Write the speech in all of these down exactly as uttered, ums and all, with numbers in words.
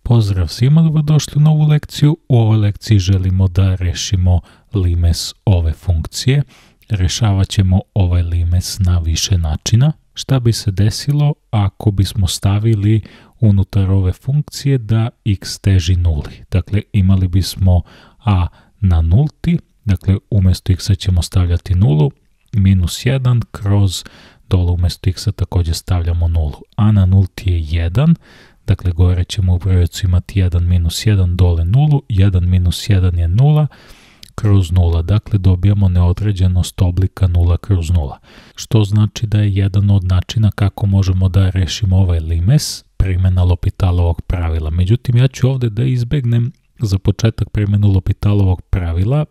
Pozdrav svima, dobrodošli u novu lekciju. U ovoj lekciji želimo da rešimo limes ove funkcije. Rešavat ćemo ovaj limes na više načina. Šta bi se desilo ako bismo stavili unutar ove funkcije da x teži nuli? Dakle, imali bismo a na nulti, dakle umjesto x ćemo stavljati nulu, minus jedan kroz dole umjesto x također stavljamo nulu. A na nulti je jedan, dakle gore ćemo u brojacu imati jedan minus jedan, dole nulu, jedan minus jedan je nula, kroz nula, dakle dobijamo neodređenost oblika nula kroz nula. Što znači da je jedan od načina kako možemo da rešimo ovaj limes primjena L'Hopitalovog pravila. Međutim, ja ću ovdje da izbegnem za početak primjenu L'Hopitalovog pravila.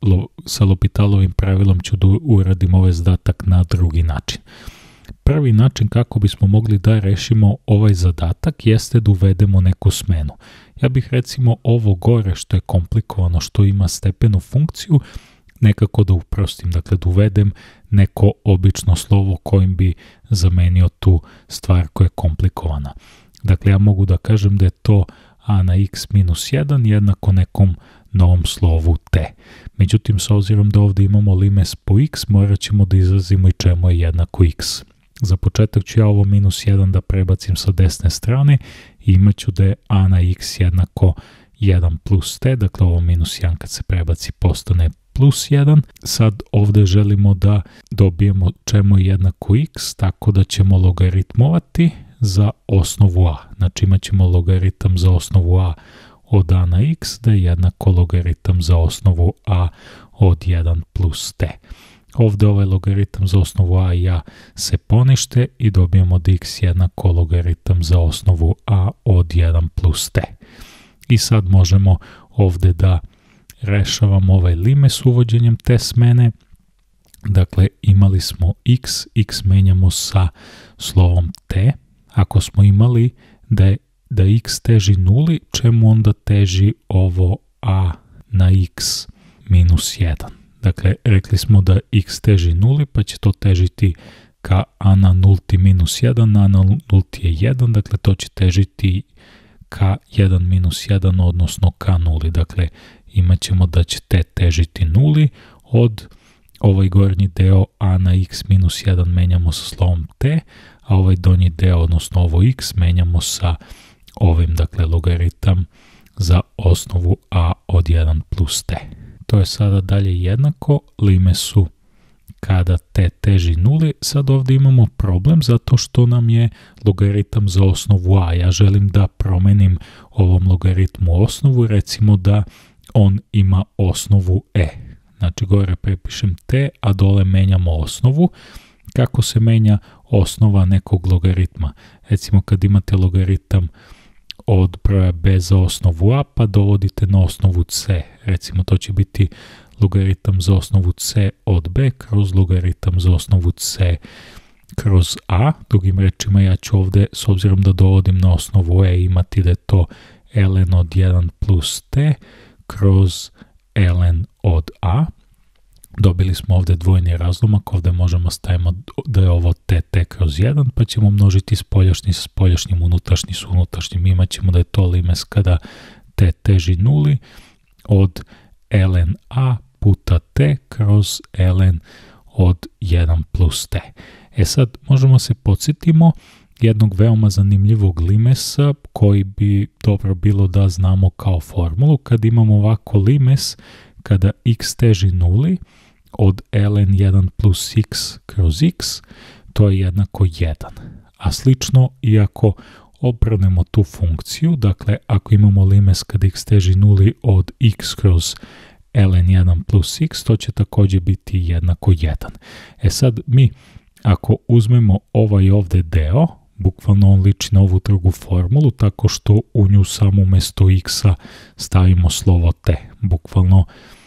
Sa L'Hopitalovim pravilom ću da uradim ovaj zadatak na drugi način. Prvi način kako bismo mogli da rešimo ovaj zadatak jeste da uvedemo neku smenu. Ja bih recimo ovo gore što je komplikovano, što ima stepenu funkciju, nekako da uprostim, dakle da uvedem neko obično slovo kojim bi zamenio tu stvar koja je komplikovana. Dakle, ja mogu da kažem da je to a na x minus jedan jednako nekom novom slovu t. Međutim, s obzirom da ovdje imamo limes po x, morat ćemo da izrazimo i čemu je jednako x. Za početak ću ja ovo minus jedan da prebacim sa desne strane i imat ću da je a na x jednako jedan plus t, dakle ovo minus jedan kad se prebaci postane plus jedan. Sad ovdje želimo da dobijemo čemu je jednako x, tako da ćemo logaritmovati za osnovu a. Znači imat ćemo logaritam za osnovu a od a na x da je jednako logaritam za osnovu a od jedan plus t. Ovdje ovaj logaritam za osnovu a i a se ponište i dobijemo da x jednako logaritam za osnovu a od jedan plus t. I sad možemo ovdje da rešavamo ovaj limes uvođenjem te smene. Dakle, imali smo x, x menjamo sa slovom t. Ako smo imali da, je, da x teži nuli, čemu onda teži ovo a na x minus jedan? Dakle, rekli smo da x teži nuli, pa će to težiti ka a na nulti minus jedan, a na nulti je jedan, dakle to će težiti ka jedan minus jedan, odnosno ka nuli. Dakle, imat ćemo da će t težiti nuli, od ovaj gornji deo a na x minus jedan menjamo sa slovom t, a ovaj donji deo, odnosno ovo x, menjamo sa ovim, dakle, logaritam za osnovu a od jedan plus t. To je sada dalje jednako limesu kada t teži nuli. Sad ovdje imamo problem zato što nam je logaritam za osnovu a. Ja želim da promenim ovom logaritmu osnovu, recimo da on ima osnovu e. Znači gore prepišem t, a dole menjamo osnovu. Kako se menja osnova nekog logaritma? Recimo kad imate logaritam od broja b za osnovu a, pa dovodite na osnovu c. Recimo to će biti logaritam za osnovu c od b kroz logaritam za osnovu c kroz a. Drugim rečima ja ću ovdje, s obzirom da dovodim na osnovu e, imati da je to ln od jedan plus t kroz ln od a. Dobili smo ovdje dvojni razlomak, ovdje možemo stavimo da je ovo tt kroz jedan, pa ćemo množiti spoljašnji sa spoljašnjim, unutrašnji s unutrašnjim. Imat ćemo da je to limes kada t teži nuli od ln a puta t kroz ln od jedan plus t. E sad možemo se podsjetimo jednog veoma zanimljivog limesa koji bi dobro bilo da znamo kao formulu. Kad imamo ovako limes kada x teži nuli od ln jedan plus x kroz x, to je jednako jedan. A slično, iako obrnemo tu funkciju, dakle ako imamo limes kad x teži nuli od x kroz ln jedan plus x, to će također biti jednako jedan. E sad mi, ako uzmemo ovaj ovdje deo, bukvalno on liči na ovu drugu formulu, tako što u nju samo umjesto x-a stavimo slovo t. Bukvalno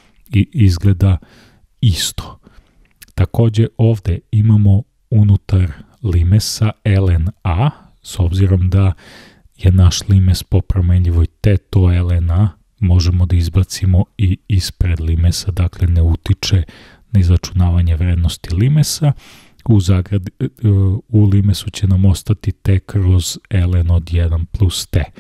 i izgleda isto. Također ovdje imamo unutar limesa ln a, s obzirom da je naš limes po promenljivoj t, to ln a, možemo da izbacimo i ispred limesa, dakle ne utiče na izračunavanje vrednosti limesa. U, zagradi, u limesu će nam ostati t kroz ln od jedan plus t,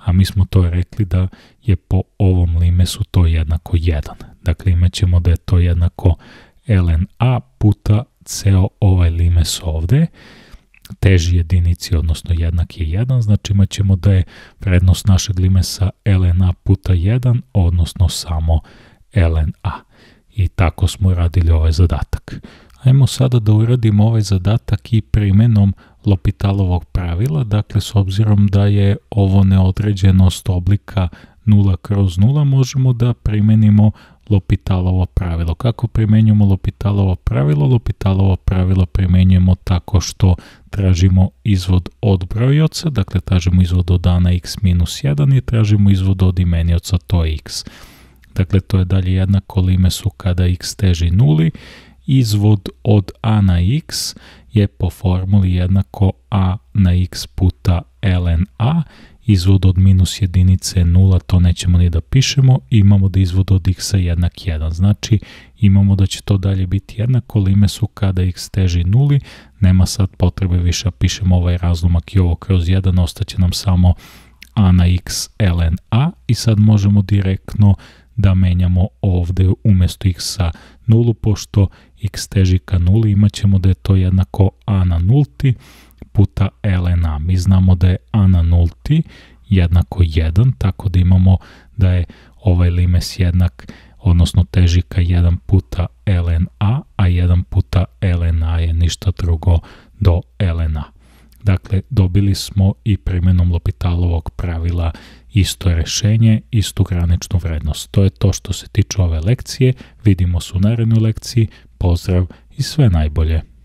a mi smo to rekli da je po ovom limesu to jednako jedan. Dakle, imat ćemo da je to jednako ln a puta ceo ovaj limes ovde, teži jedinici, odnosno jednak je jedan, znači imat ćemo da je vrednost našeg limesa ln a puta jedan, odnosno samo ln a. I tako smo radili ovaj zadatak. Ajmo sada da uradimo ovaj zadatak i primenom L'Hopitalova pravila, dakle s obzirom da je ovo neodređenost oblika nula kroz nula, možemo da primenimo L'Hopitalovo pravilo. Kako primenjujemo L'Hopitalovo pravilo? L'Hopitalovo pravilo primenjujemo tako što tražimo izvod od brojioca, dakle tražimo izvod od a na x minus jedan i tražimo izvod od imenioca, to je x. Dakle, to je dalje jednako limesu kada x teži nuli. Izvod od a na x je po formuli jednako a na x puta ln a. Izvod od minus jedinice je nula, to nećemo ni da pišemo. Imamo da izvod od x je jednak jedan. Znači, imamo da će to dalje biti jednako limesu kada x teži nuli. Nema sad potrebe više, pišemo ovaj razlomak i ovo kroz jedan, ostaće nam samo a na x ln a i sad možemo direktno da menjamo ovde umjesto x sa nulu, pošto x teži ka nuli, imat ćemo da je to jednako a na nulti puta ln a. Mi znamo da je a na nulti jednako jedan, tako da imamo da je ovaj limes jednak, odnosno teži ka jedan puta ln a, a jedan puta ln a je ništa drugo do ln a. Dakle, dobili smo i primenom L'Hopitalovog pravila isto rešenje, istu graničnu vrednost. To je to što se tiče ove lekcije. Vidimo se u narednoj lekciji. Pozdrav i sve najbolje!